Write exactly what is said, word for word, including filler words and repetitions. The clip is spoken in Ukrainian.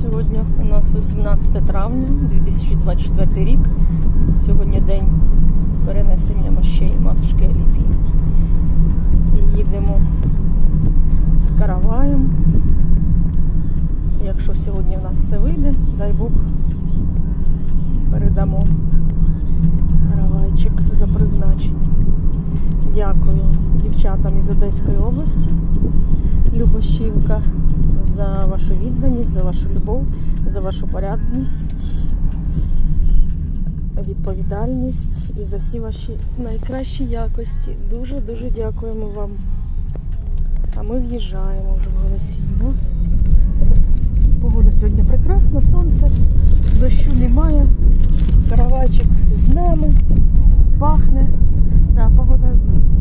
Сьогодні у нас вісімнадцяте травня дві тисячі двадцять четвертий рік. Сьогодні день перенесення мощей Матушки Аліпії. І їдемо з караваєм. Якщо сьогодні в нас все вийде, дай Бог, передамо каравайчик за призначенням. Дякую дівчатам із Одеської області, Любашівка, за вашу відданість, за вашу любов, за вашу порядність, відповідальність і за всі ваші найкращі якості. Дуже-дуже дякуємо вам. А ми в'їжджаємо вже в Голосіїво. Погода сьогодні прекрасна, сонце, дощу немає, каравайчик з нами, пахне. Да, погода